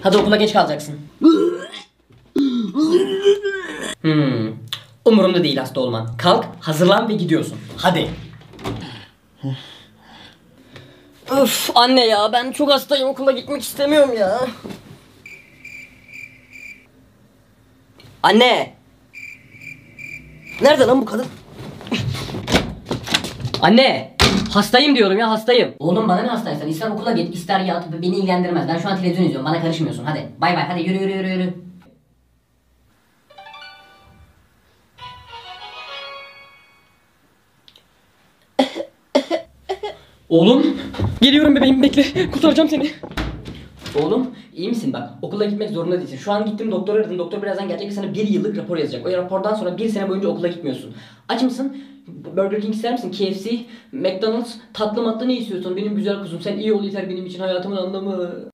Hadi okula geç kalacaksın. Umurumda değil hasta olman. Kalk, hazırlan ve gidiyorsun. Hadi. Öf anne ya, ben çok hastayım, okula gitmek istemiyorum ya. Anne. Nerede lan bu kadın? Anne. Hastayım diyorum ya, hastayım. Oğlum bana ne hastaysan, ister okula git ister yat, beni ilgilendirmez. Ben şu an televizyon izliyorum, bana karışmıyorsun. Hadi bay bay, hadi yürü yürü yürü yürü. Oğlum. Geliyorum bebeğim, bekle, kurtaracağım seni. Oğlum iyi misin bak, okula gitmek zorunda değilsin. Şu an gittim, doktor aradım, doktor birazdan gelecek ve sana 1 yıllık rapor yazacak. O rapordan sonra 1 sene boyunca okula gitmiyorsun. Aç mısın? Burger King ister misin? KFC, McDonald's, tatlı matlı ne istiyorsun? Benim güzel kuzum, sen iyi ol yeter benim için, hayatımın anlamı.